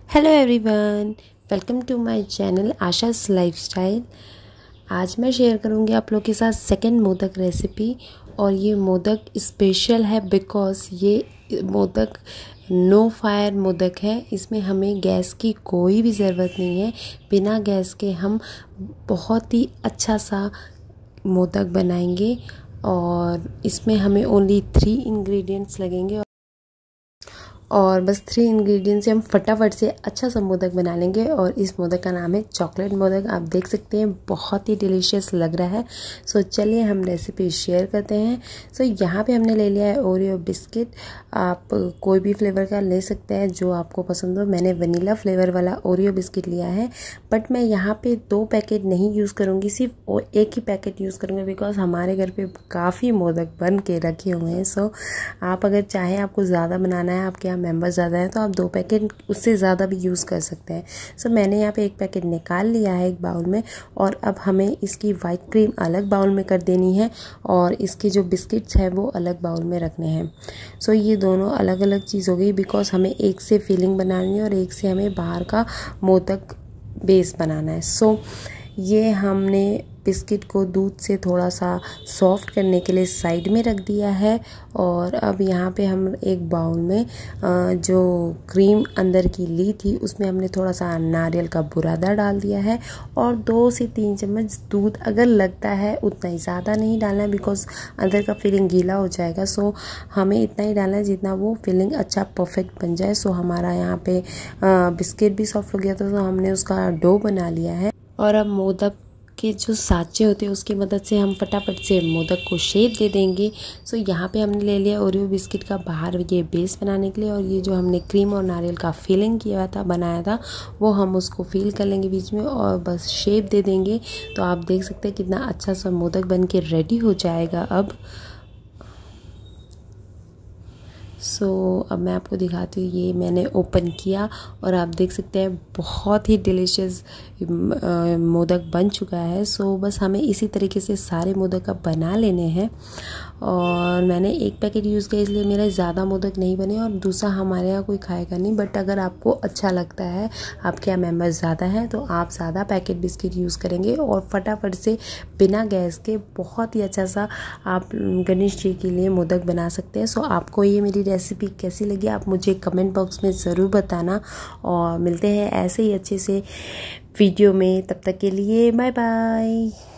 Hello everyone, welcome to my channel Asha's lifestyle. आज मैं share करूंगी आप लोग के साथ सेकंड मोदक रेसिपी। और ये मोदक स्पेशल है बिकॉज़ ये मोदक नो फायर मोदक है। इसमें हमें गैस की कोई भी ज़रूरत नहीं है। बिना गैस के हम बहुत ही अच्छा सा मोदक बनाएंगे और इसमें हमें ओनली 3 इंग्रेडिएंट्स लगेंगे और बस 3 इंग्रेडिएंट्स से हम फटाफट से अच्छा सा मोदक बना लेंगे। और इस मोदक का नाम है चॉकलेट मोदक। आप देख सकते हैं बहुत ही डिलीशियस लग रहा है। सो चलिए हम रेसिपी शेयर करते हैं। सो यहाँ पे हमने ले लिया है ओरियो बिस्किट। आप कोई भी फ्लेवर का ले सकते हैं जो आपको पसंद हो। मैंने वनीला फ्लेवर वाला ओरियो बिस्किट लिया है, बट मैं यहाँ पे 2 पैकेट नहीं यूज़ करूँगी, सिर्फ एक ही पैकेट यूज़ करूँगी बिकॉज हमारे घर पे काफ़ी मोदक बन के रखे हुए हैं। सो आप अगर चाहें आपको ज़्यादा बनाना है, आपके मेंबर ज़्यादा है, तो आप 2 पैकेट उससे ज़्यादा भी यूज़ कर सकते हैं। सो मैंने यहाँ पे 1 पैकेट निकाल लिया है एक बाउल में। और अब हमें इसकी वाइट क्रीम अलग बाउल में कर देनी है और इसके जो बिस्किट्स हैं वो अलग बाउल में रखने हैं। सो ये दोनों अलग अलग चीज़ हो गई बिकॉज हमें एक से फिलिंग बनानी है और एक से हमें बाहर का मोदक बेस बनाना है। सो ये हमने बिस्किट को दूध से थोड़ा सा सॉफ्ट करने के लिए साइड में रख दिया है। और अब यहाँ पे हम एक बाउल में जो क्रीम अंदर की ली थी उसमें हमने थोड़ा सा नारियल का बुरादा डाल दिया है और 2 से 3 चम्मच दूध अगर लगता है उतना ही, ज़्यादा नहीं डालना है बिकॉज अंदर का फिलिंग गीला हो जाएगा। सो हमें इतना ही डालना है जितना वो फिलिंग अच्छा परफेक्ट बन जाए। सो हमारा यहाँ पे बिस्किट भी सॉफ्ट हो गया था, तो हमने उसका डो बना लिया है। और अब मोदक के जो साँचे होते हैं उसकी मदद से हम फटाफट से मोदक को शेप दे देंगे। सो यहाँ पे हमने ले लिया ओरियो बिस्किट का बाहर ये बेस बनाने के लिए, और ये जो हमने क्रीम और नारियल का फिलिंग किया था, बनाया था, वो हम उसको फिल कर लेंगे बीच में और बस शेप दे देंगे। तो आप देख सकते हैं कितना अच्छा सा मोदक बन के रेडी हो जाएगा अब। सो अब मैं आपको दिखाती हूँ, ये मैंने ओपन किया और आप देख सकते हैं बहुत ही डिलीशियस मोदक बन चुका है। सो बस हमें इसी तरीके से सारे मोदक अब बना लेने हैं। और मैंने 1 पैकेट यूज़ किया इसलिए मेरे ज़्यादा मोदक नहीं बने और दूसरा हमारे यहाँ कोई खाएगा नहीं। बट अगर आपको अच्छा लगता है, आपके यहाँ मेम्बर ज़्यादा हैं, तो आप ज़्यादा पैकेट बिस्किट यूज़ करेंगे और फटाफट से बिना गैस के बहुत ही अच्छा सा आप गणेश जी के लिए मोदक बना सकते हैं। सो आपको ये मेरी रेसिपी कैसी लगी आप मुझे कमेंट बॉक्स में ज़रूर बताना। और मिलते हैं ऐसे ही अच्छे से वीडियो में, तब तक के लिए बाय बाय।